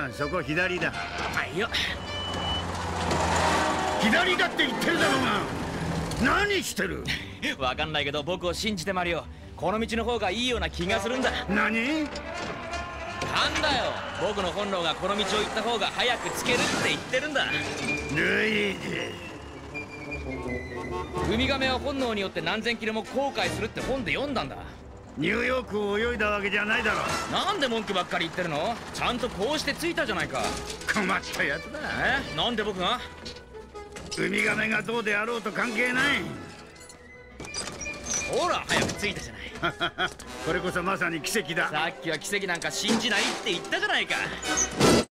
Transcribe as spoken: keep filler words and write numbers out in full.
そこ左だ。 はいよ。 左だって言ってるだろうが。何してる？ わかんないけど僕を信じてマリオ。この道の方がいいような気がするんだ。 何？ なんだよ、僕の本能がこの道を行った方が早く着けるって言ってるんだ。 ルイージ。 ウミガメは本能によって何千キロも後悔するって本で読んだんだ。 ニューヨークを泳いだわけじゃないだろ。 なんで文句ばっかり言ってるの？ちゃんとこうして着いたじゃないか。 困ったやつだ。 え？なんで僕が？ ウミガメがどうであろうと関係ない。 ほら早く着いたじゃない。 これこそまさに奇跡だ。 さっきは奇跡なんか信じないって言ったじゃないか。